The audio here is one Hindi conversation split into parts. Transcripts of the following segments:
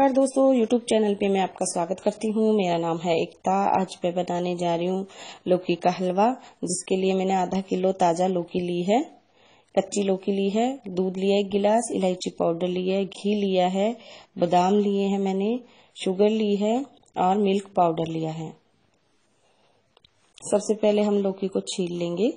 नमस्कार दोस्तों, YouTube चैनल पे मैं आपका स्वागत करती हूँ। मेरा नाम है एकता। आज मैं बनाने जा रही हूँ लौकी का हलवा, जिसके लिए मैंने आधा किलो ताज़ा लौकी ली है, कच्ची लौकी ली है, दूध लिया 1 गिलास, इलायची पाउडर लिया है, घी लिया है, बादाम लिए हैं मैंने, शुगर ली है और मिल्क पाउडर लिया है। सबसे पहले हम लौकी को छील लेंगे।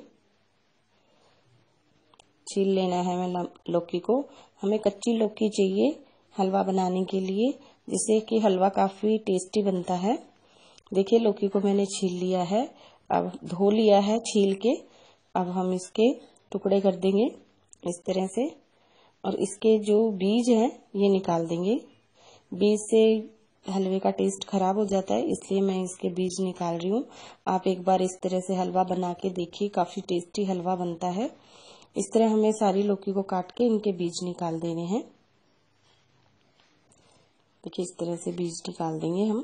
छील लेना है मैं लौकी को। हमें कच्ची लौकी चाहिए हलवा बनाने के लिए, जिससे कि हलवा काफ़ी टेस्टी बनता है। देखिए लौकी को मैंने छील लिया है, अब धो लिया है छील के। अब हम इसके टुकड़े कर देंगे इस तरह से, और इसके जो बीज हैं ये निकाल देंगे। बीज से हलवे का टेस्ट खराब हो जाता है, इसलिए मैं इसके बीज निकाल रही हूँ। आप एक बार इस तरह से हलवा बना के देखिए, काफ़ी टेस्टी हलवा बनता है। इस तरह हमें सारी लौकी को काट के इनके बीज निकाल देने हैं। देखिए इस तरह से बीज निकाल देंगे हम।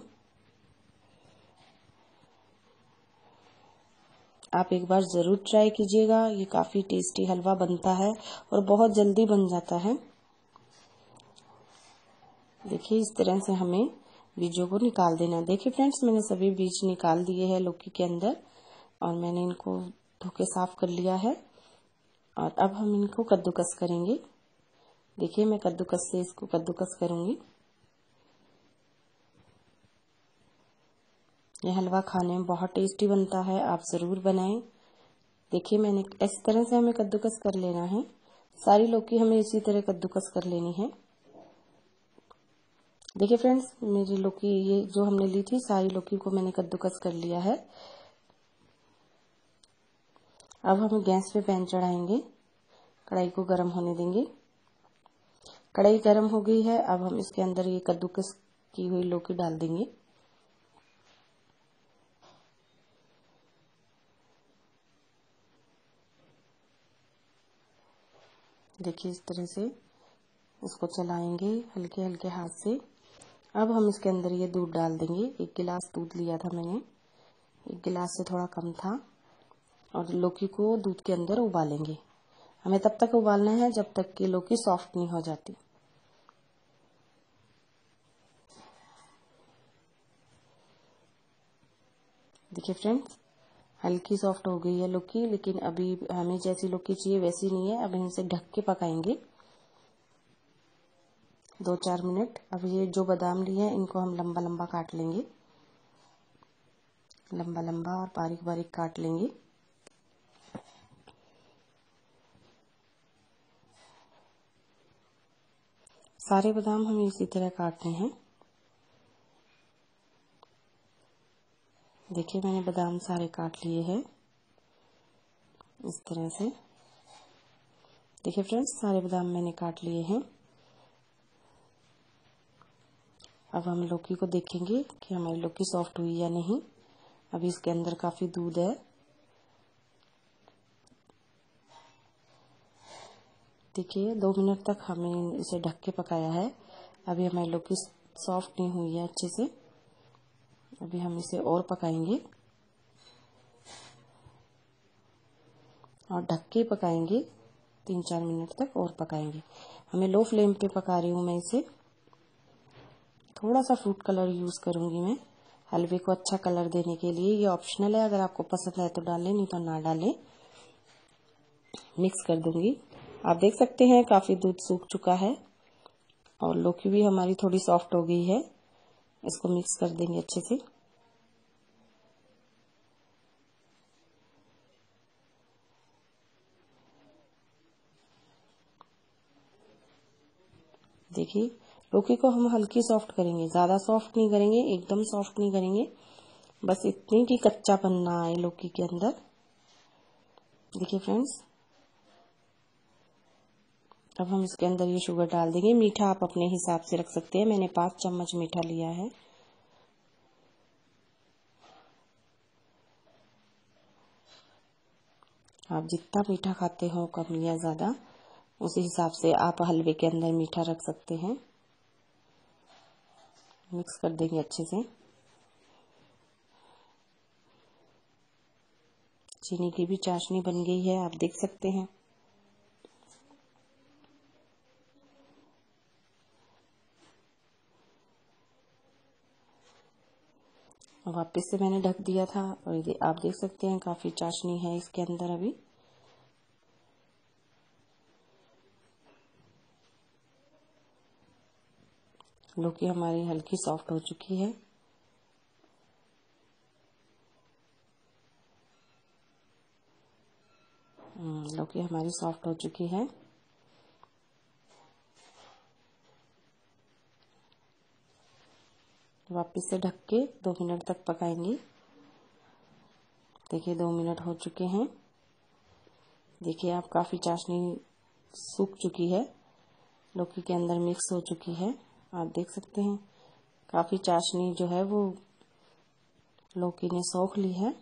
आप एक बार ज़रूर ट्राई कीजिएगा, ये काफ़ी टेस्टी हलवा बनता है और बहुत जल्दी बन जाता है। देखिए इस तरह से हमें बीजों को निकाल देना। देखिए फ्रेंड्स, मैंने सभी बीज निकाल दिए हैं लौकी के अंदर, और मैंने इनको धो के साफ कर लिया है। और अब हम इनको कद्दूकस करेंगे। देखिए मैं कद्दूकस से इसको कद्दूकस करूँगी। यह हलवा खाने में बहुत टेस्टी बनता है, आप ज़रूर बनाएं। देखिए मैंने इस तरह से हमें कद्दूकस कर लेना है। सारी लौकी हमें इसी तरह कद्दूकस कर लेनी है। देखिए फ्रेंड्स, मेरी लौकी ये जो हमने ली थी, सारी लौकी को मैंने कद्दूकस कर लिया है। अब हम गैस पे पैन चढ़ाएंगे, कढ़ाई को गर्म होने देंगे। कढ़ाई गर्म हो गई है, अब हम इसके अंदर ये कद्दूकस की हुई लौकी डाल देंगे। देखिए इस तरह से इसको चलाएंगे हल्के हल्के हाथ से। अब हम इसके अंदर ये दूध डाल देंगे। 1 गिलास दूध लिया था मैंने, 1 गिलास से थोड़ा कम था। और लौकी को दूध के अंदर उबालेंगे। हमें तब तक उबालना है जब तक कि लौकी सॉफ्ट नहीं हो जाती। देखिए फ्रेंड्स, हल्की सॉफ्ट हो गई है लौकी, लेकिन अभी हमें जैसी लौकी चाहिए वैसी नहीं है। अब इनसे ढक के पकाएंगे 2-4 मिनट। अब ये जो बादाम लिए हैं इनको हम लंबा लंबा काट लेंगे, लंबा लंबा और बारीक बारीक काट लेंगे। सारे बादाम हमें इसी तरह काटने हैं। देखिए मैंने बादाम सारे काट लिए हैं इस तरह से। देखिए फ्रेंड्स, सारे बादाम मैंने काट लिए हैं। अब हम लौकी को देखेंगे कि हमारी लौकी सॉफ्ट हुई या नहीं। अभी इसके अंदर काफ़ी दूध है। देखिए 2 मिनट तक हमने इसे ढक के पकाया है। अभी हमारी लौकी सॉफ्ट नहीं हुई है अच्छे से। अभी हम इसे और पकाएंगे और ढक के पकाएंगे 3-4 मिनट तक और पकाएंगे। हमें लो फ्लेम पे पका रही हूँ मैं इसे। थोड़ा सा फूड कलर यूज़ करूँगी मैं हलवे को अच्छा कलर देने के लिए। ये ऑप्शनल है, अगर आपको पसंद है तो डालें, नहीं तो ना डालें। मिक्स कर दूंगी। आप देख सकते हैं काफ़ी दूध सूख चुका है और लौकी भी हमारी थोड़ी सॉफ्ट हो गई है। इसको मिक्स कर देंगे अच्छे से। देखिए लौकी को हम हल्की सॉफ्ट करेंगे, ज़्यादा सॉफ्ट नहीं करेंगे, एकदम सॉफ्ट नहीं करेंगे, बस इतनी कि कच्चापन ना आए लौकी के अंदर। देखिए फ्रेंड्स, अब हम इसके अंदर ये शुगर डाल देंगे। मीठा आप अपने हिसाब से रख सकते हैं। मैंने 5 चम्मच मीठा लिया है। आप जितना मीठा खाते हो, कम या ज़्यादा, उसी हिसाब से आप हलवे के अंदर मीठा रख सकते हैं। मिक्स कर देंगे अच्छे से। चीनी की भी चाशनी बन गई है, आप देख सकते हैं। वापस से मैंने ढक दिया था और ये आप देख सकते हैं काफी चाशनी है इसके अंदर अभी। लौकी हमारी हल्की सॉफ्ट हो चुकी है। लौकी हमारी सॉफ्ट हो चुकी है। वापस से ढक के 2 मिनट तक पकाएंगे। देखिए 2 मिनट हो चुके हैं। देखिए आप काफी चाशनी सूख चुकी है, लौकी के अंदर मिक्स हो चुकी है। आप देख सकते हैं काफी चाशनी जो है वो लौकी ने सोख ली है।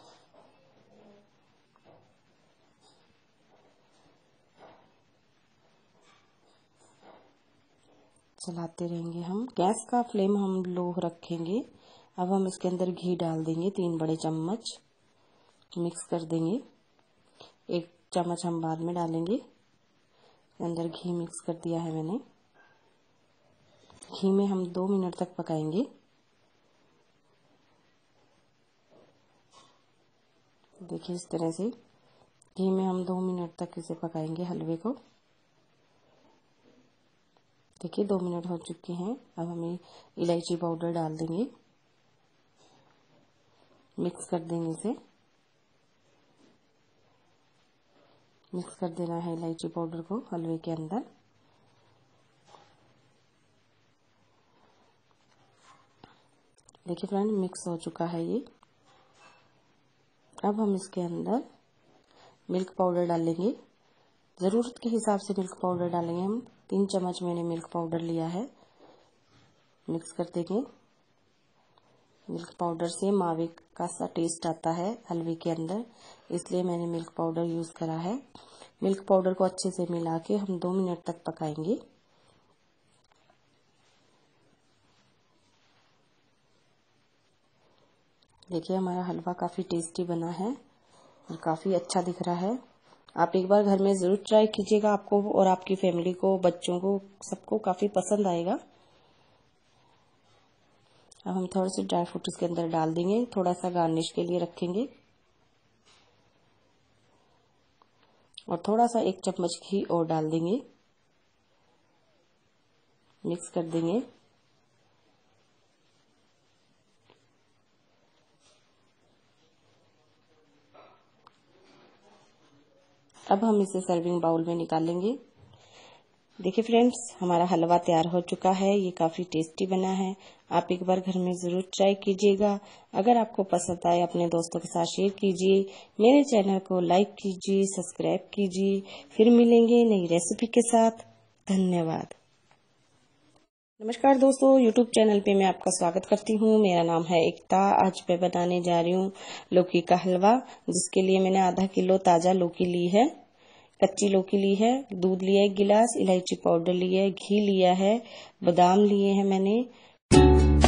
चलाते रहेंगे हम। गैस का फ्लेम हम लो रखेंगे। अब हम इसके अंदर घी डाल देंगे 3 बड़े चम्मच, मिक्स कर देंगे। 1 चम्मच हम बाद में डालेंगे। अंदर घी मिक्स कर दिया है मैंने। घी में हम 2 मिनट तक पकाएंगे। देखिए इस तरह से घी में हम 2 मिनट तक इसे पकाएंगे हलवे को। देखिए 2 मिनट हो चुके हैं। अब हमें इलायची पाउडर डाल देंगे, मिक्स कर देंगे इसे। मिक्स कर देना है इलायची पाउडर को हलवे के अंदर। देखिए फ्रेंड मिक्स हो चुका है ये। अब हम इसके अंदर मिल्क पाउडर डालेंगे। ज़रूरत के हिसाब से मिल्क पाउडर डालेंगे हम। 3 चम्मच मैंने मिल्क पाउडर लिया है। मिक्स कर देंगे। मिल्क पाउडर से मावे का सा टेस्ट आता है हलवे के अंदर, इसलिए मैंने मिल्क पाउडर यूज़ करा है। मिल्क पाउडर को अच्छे से मिला के हम 2 मिनट तक पकाएंगे। देखिए हमारा हलवा काफ़ी टेस्टी बना है और काफ़ी अच्छा दिख रहा है। आप एक बार घर में ज़रूर ट्राई कीजिएगा। आपको और आपकी फैमिली को, बच्चों को, सबको काफ़ी पसंद आएगा। अब हम थोड़े से ड्राई फ्रूट इसके अंदर डाल देंगे, थोड़ा सा गार्निश के लिए रखेंगे। और थोड़ा सा 1 चम्मच घी और डाल देंगे। मिक्स कर देंगे। अब हम इसे सर्विंग बाउल में निकालेंगे। देखिए फ्रेंड्स हमारा हलवा तैयार हो चुका है। ये काफ़ी टेस्टी बना है। आप एक बार घर में ज़रूर ट्राई कीजिएगा। अगर आपको पसंद आए अपने दोस्तों के साथ शेयर कीजिए। मेरे चैनल को लाइक कीजिए, सब्सक्राइब कीजिए। फिर मिलेंगे नई रेसिपी के साथ। धन्यवाद। नमस्कार दोस्तों, YouTube चैनल पे मैं आपका स्वागत करती हूँ। मेरा नाम है एकता। आज मैं बनाने जा रही हूँ लौकी का हलवा, जिसके लिए मैंने आधा किलो ताज़ा लौकी ली है, कच्ची लौकी ली है, दूध लिया 1 गिलास, इलायची पाउडर लिया है, घी लिया है, बादाम लिए हैं मैंने।